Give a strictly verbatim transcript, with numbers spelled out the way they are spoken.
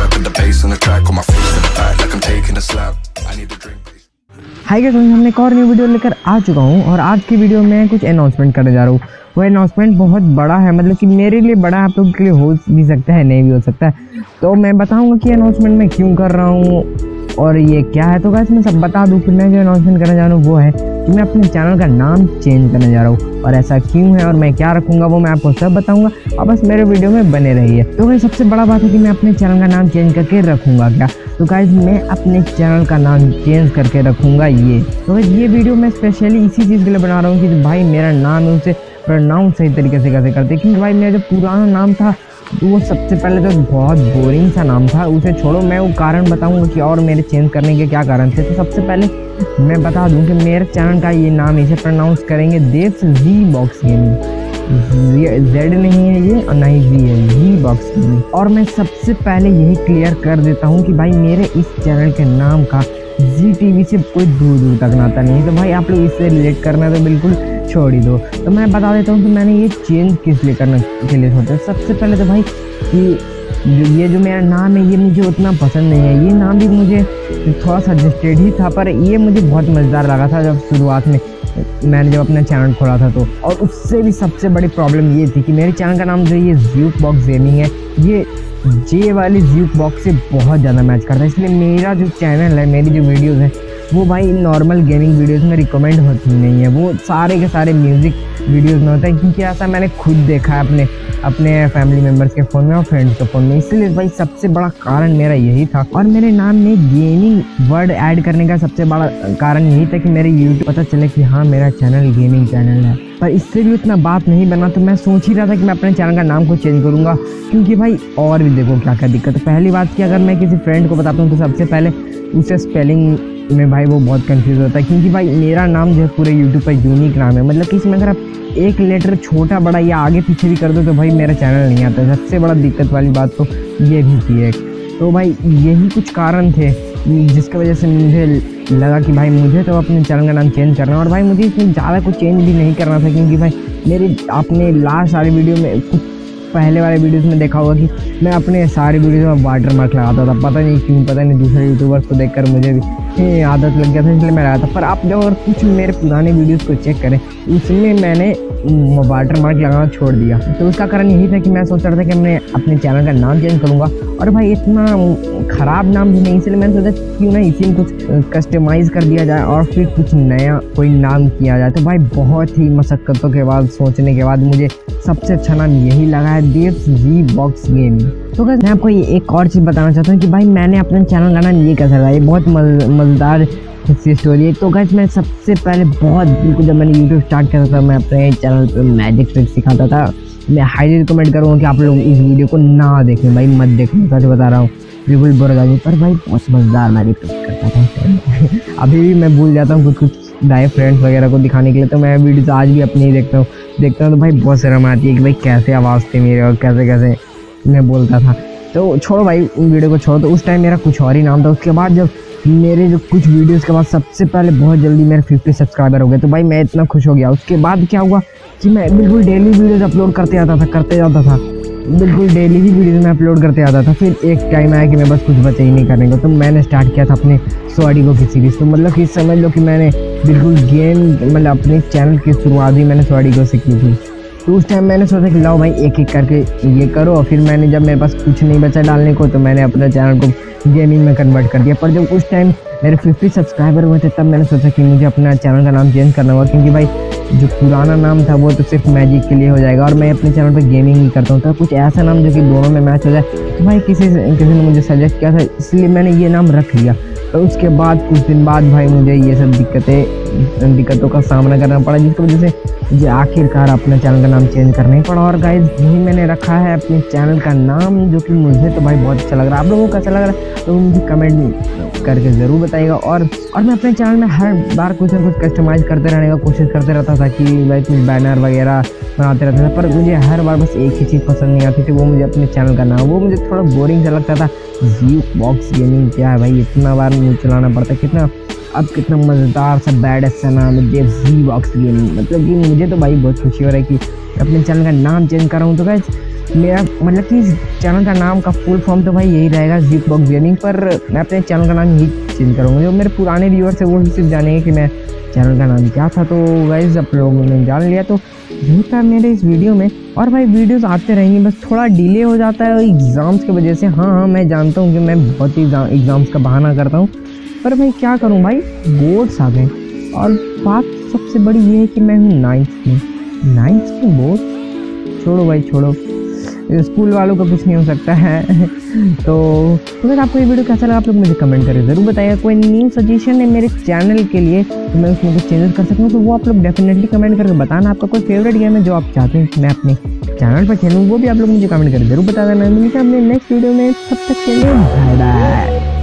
Hi guys, हमने एक और न्यू वीडियो लेकर आ चुका हूँ और आज की वीडियो में कुछ अनाउंसमेंट करने जा रहा हूँ। वो अनाउंसमेंट बहुत बड़ा है, मतलब कि मेरे लिए बड़ा है, आप लोगों के लिए हो भी सकता है, नहीं भी हो सकता है। तो मैं बताऊँगा कि अनाउंसमेंट मैं क्यों कर रहा हूँ और ये क्या है। तो गाइस मैं सब बता दूँ कि मैं जो अनाउंसमेंट करने जा रहा हूँ वो है कि मैं अपने चैनल का नाम चेंज करने जा रहा हूँ, और ऐसा क्यों है और मैं क्या रखूँगा वो मैं आपको सब बताऊँगा, और बस मेरे वीडियो में बने रहिए। तो गाइस सबसे बड़ा बात है कि मैं अपने चैनल का नाम चेंज करके रखूँगा क्या। तो गाइस मैं अपने चैनल का नाम चेंज करके रखूँगा ये। तो गाइस ये वीडियो मैं स्पेशली इसी चीज़ के लिए बना रहा हूँ कि भाई मेरा नाम है उसे प्रोनाउंस सही तरीके से कैसे करते, क्योंकि भाई मेरा जो पुराना नाम था वो सबसे पहले तो बहुत बोरिंग सा नाम था। उसे छोड़ो, मैं वो कारण बताऊंगा कि और मेरे चेंज करने के क्या कारण थे। तो सबसे पहले मैं बता दूं कि मेरे चैनल का ये नाम इसे प्रोनाउंस करेंगे devs G box gaming. Z नहीं है ये और ना ही जी है, जी बॉक्स गेमिंग। और मैं सबसे पहले यही क्लियर कर देता हूँ कि भाई मेरे इस चैनल के नाम का जी टीवी से कोई दूर दूर तक नाता नहीं है। तो भाई आप लोग इससे रिलेट करना तो बिल्कुल छोड़ ही दो। तो मैं बता देता हूँ कि मैंने ये चेंज किस लिए करने के लिए सोचा। सबसे पहले तो भाई कि जो ये जो मेरा नाम है ये मुझे उतना पसंद नहीं है। ये नाम भी मुझे थोड़ा सजेस्टेड ही था, पर ये मुझे बहुत मज़ेदार लगा था जब शुरुआत में मैंने जब अपना चैनल खोला था। तो और उससे भी सबसे बड़ी प्रॉब्लम ये थी कि मेरे चैनल का नाम जो ये ज्यूक बॉक्स गेमिंग है, ये जे वाली ज्यूक बॉक्स से बहुत ज़्यादा मैच करता है। इसलिए मेरा जो चैनल है, मेरी जो वीडियोज़ हैं वो भाई नॉर्मल गेमिंग वीडियोस में रिकमेंड होती नहीं है, वो सारे के सारे म्यूज़िक वीडियोस में होता है। क्योंकि ऐसा मैंने खुद देखा है अपने अपने फैमिली मेम्बर्स के फ़ोन में और फ्रेंड्स के फ़ोन में। इसलिए भाई सबसे बड़ा कारण मेरा यही था। और मेरे नाम में गेमिंग वर्ड ऐड करने का सबसे बड़ा कारण यही था कि मेरे यूट्यूब पता चले कि हाँ मेरा चैनल गेमिंग चैनल है। पर इससे भी उतना बात नहीं बना, तो मैं सोच ही रहा था कि मैं अपने चैनल का नाम को चेंज करूँगा। क्योंकि भाई और भी देखो क्या क्या दिक्कत है। पहली बात कि अगर मैं किसी फ्रेंड को बताता हूँ तो सबसे पहले उसे स्पेलिंग में भाई वो बहुत कंफ्यूज होता है। क्योंकि भाई मेरा नाम जो है पूरे यूट्यूब पर यूनिक नाम है, मतलब कि इसमें अगर आप एक लेटर छोटा बड़ा या आगे पीछे भी कर दो तो भाई मेरा चैनल नहीं आता। सबसे बड़ा दिक्कत वाली बात तो ये भी थी एक। तो भाई यही कुछ कारण थे जिसकी वजह से मुझे लगा कि भाई मुझे तो अपने चैनल का नाम चेंज करना है। और भाई मुझे इसमें ज़्यादा कुछ चेंज भी नहीं करना था, क्योंकि भाई मेरे आपने लास्ट सारी वीडियो में कुछ पहले वाले वीडियोस में देखा होगा कि मैं अपने सारी वीडियोस में वाटर मार्क लगाता था। पता नहीं क्यों, पता नहीं दूसरे यूट्यूबर्स को देखकर मुझे भी आदत लग गया था, इसलिए मैं लगाया था। पर आप जब अगर कुछ मेरे पुराने वीडियोस को चेक करें उसमें मैंने वाटर मार्क लगाना छोड़ दिया। तो उसका कारण यही था कि मैं सोच रहा था कि मैं अपने चैनल का नाम चेंज करूँगा, और भाई इतना ख़राब नाम भी नहीं, इसलिए मैंने सोचा क्यों ना इसी में कुछ कस्टमाइज़ कर दिया जाए और फिर कुछ नया कोई नाम किया जाए। तो भाई बहुत ही मशक्क़तों के बाद सोचने के बाद मुझे सबसे अच्छा नाम यही लगा है, देव्स जी बॉक्स गेमिंग। तो गाइस मैं आपको ये एक और चीज़ बताना चाहता हूँ कि भाई मैंने अपने चैनल का नाम ये कैसे रखा, ये बहुत मज़ेदार सी स्टोरी है। तो गाइस मैं सबसे पहले बहुत बिल्कुल जब मैंने यूट्यूब स्टार्ट किया था मैं अपने चैनल पे मैजिक ट्रिक सिखाता था। मैं हाईली रिकमेंड करूँगा कि आप लोग इस वीडियो को ना देखें भाई, मत देखें, सच बता रहा हूँ, बिल्कुल बुरा जाए। पर भाई बहुत मज़ेदार मैजिक ट्रिक करता था। अभी भी मैं भूल जाता हूँ कुछ कुछ नए फ्रेंड्स वगैरह को दिखाने के लिए, तो मैं वीडियोज़ आज भी अपनी ही देखता हूँ देखता हूँ तो भाई बहुत शर्म आती है कि भाई कैसे आवाज़ थी मेरे और कैसे कैसे मैं बोलता था। तो छोड़ो भाई उन वीडियो को छोड़ो। तो उस टाइम मेरा कुछ और ही नाम था। उसके बाद जब मेरे जो कुछ वीडियोस के बाद सबसे पहले बहुत जल्दी मेरे फिफ्टी सब्सक्राइबर हो गए, तो भाई मैं इतना खुश हो गया। उसके बाद क्या हुआ कि मैं बिल्कुल डेली वीडियोस अपलोड करते आता था करते जाता था बिल्कुल डेली ही वीडियोस में अपलोड करते आता था। फिर एक टाइम आया कि मैं बस कुछ बचे ही नहीं करने को, तो मैंने स्टार्ट किया था अपने स्वाडिगो की सीरीज़। तो मतलब कि समझ लो कि मैंने बिल्कुल गेम मतलब अपने चैनल की शुरुआत ही मैंने स्वाडिगो से की थी। तो उस टाइम मैंने सोचा कि लाओ भाई एक एक करके ये करो। और फिर मैंने जब मेरे पास कुछ नहीं बचा डालने को तो मैंने अपने चैनल को गेमिंग में कन्वर्ट कर दिया। पर जब उस टाइम मेरे फिफ्टी सब्सक्राइबर हुए थे तब मैंने सोचा कि मुझे अपना चैनल का नाम चेंज करना होगा, क्योंकि भाई जो पुराना नाम था वो तो सिर्फ मैजिक के लिए हो जाएगा और मैं अपने चैनल पर गेमिंग ही करता हूँ। तो कुछ ऐसा नाम जो कि दोनों में मैच हो जाए। तो भाई किसी किसी ने मुझे सजेस्ट किया था, इसलिए मैंने ये नाम रख लिया। तो उसके बाद कुछ दिन बाद भाई मुझे ये सब दिक्कतें दिक्कतों का सामना करना पड़ा, जिसकी वजह से मुझे आखिरकार अपने चैनल का नाम चेंज करना ही पड़ा। और गाइस यही मैंने रखा है अपने चैनल का नाम, जो कि मुझे तो भाई बहुत अच्छा लग रहा है। आप लोगों को कैसा लग रहा है तो मुझे कमेंट करके ज़रूर बताइएगा। और और मैं अपने चैनल में हर बार कुछ ना कुछ कस्टमाइज़ करते रहने का कोशिश करते रहता था कि भाई कुछ बैनर वगैरह बनाते रहता था। पर मुझे हर बार बस एक ही चीज़ पसंद नहीं आती थी, वो मुझे अपने चैनल का नाम, वो मुझे थोड़ा बोरिंग सा लगता था। ज्यूक बॉक्स गेमिंग क्या है भाई, इतना बार मुझे चलाना पड़ता है, कितना अब कितना मज़ेदार सा बैड ऐसा नाम है देव्स जी बॉक्स गेमिंग। मतलब कि मुझे तो भाई बहुत खुशी हो रहा है कि अपने चैनल का नाम चेंज कर रहा हूँ। तो गाइस मेरा मतलब कि इस चैनल का नाम का फुल फॉर्म तो भाई यही रहेगा, जिप बॉक्स गेमिंग, पर मैं अपने चैनल का नाम ही चेंज करूँगा। जो मेरे पुराने व्यूअर्स है वो ही सिर्फ जानेंगे कि मैं चैनल का नाम क्या था। तो गाइस आप लोगों ने जान लिया, तो यही था मेरे इस वीडियो में। और भाई वीडियोस आते रहेंगे, बस थोड़ा डिले हो जाता है एग्ज़ाम्स की वजह से। हाँ हाँ मैं जानता हूँ कि मैं बहुत ही एग्ज़ाम्स का बहाना करता हूँ, पर भाई क्या करूँ भाई, बोर्ड्स आ गए। और बात सबसे बड़ी ये है कि मैं हूँ नाइन्थ में, नाइन्थ में बोर्ड, छोड़ो भाई छोड़ो, स्कूल वालों का कुछ नहीं हो सकता है। तो अगर आपको ये वीडियो कैसा लगा आप लोग मुझे कमेंट करें, ज़रूर बताइएगा। कोई न्यू सजेशन है मेरे चैनल के लिए तो मैं उसमें कुछ चेंजेस कर सकूँ, तो वो आप लोग डेफिनेटली कमेंट करके बताना। आपका कोई फेवरेट गेम है जो आप चाहते हैं कि मैं अपने चैनल पर खेलूँ, वो भी आप लोग मुझे कमेंट करें, जरूर बता देना। मिलते हैं अपने नेक्स्ट वीडियो में, तब तक के लिए बाय बाय।